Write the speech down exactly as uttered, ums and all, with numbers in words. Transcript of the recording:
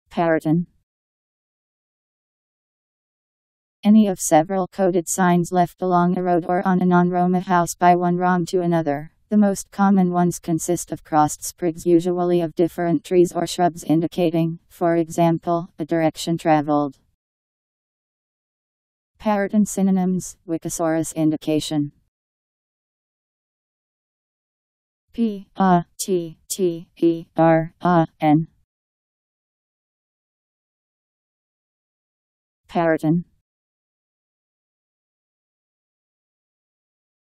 Patteran. Any of several coded signs left along a road or on a non-Roma house by one Rom to another. The most common ones consist of crossed sprigs, usually of different trees or shrubs, indicating, for example, a direction traveled. Patteran synonyms, Wikisaurus indication. P A T T E R A N. Patteran.